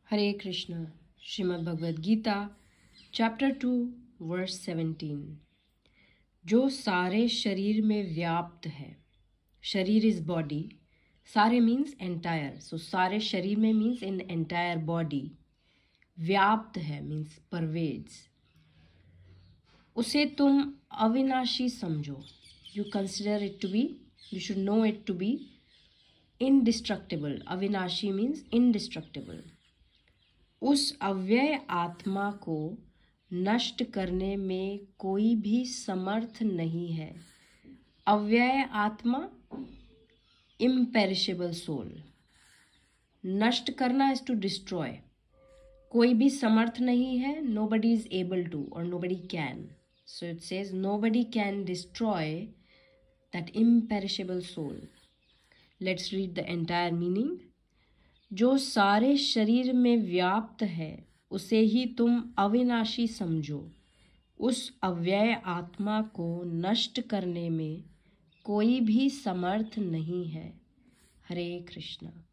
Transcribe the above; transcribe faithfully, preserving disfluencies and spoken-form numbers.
हरे Krishna. Shrimad Bhagavad Gita chapter two verse seventeen. जो सारे शरीर में व्याप्त है, शरीर इज बॉडी, सारे मीन्स एंटायर, सो सारे शरीर में मीन्स इन एंटायर बॉडी, व्याप्त है मीन्स परवेज, उसे तुम अविनाशी समझो। You consider it to be, you should know it to be indestructible. अविनाशी मीन्स इनडिस्ट्रक्टिबल। उस अव्यय आत्मा को नष्ट करने में कोई भी समर्थ नहीं है। अव्यय आत्मा, इम्पेरिशेबल सोल। नष्ट करना इज टू डिस्ट्रॉय। कोई भी समर्थ नहीं है, nobody is able to or nobody can. So it says nobody can destroy that imperishable soul. Let's read the entire meaning. जो सारे शरीर में व्याप्त है, उसे ही तुम अविनाशी समझो। उस अव्यय आत्मा को नष्ट करने में कोई भी समर्थ नहीं है। हरे कृष्णा।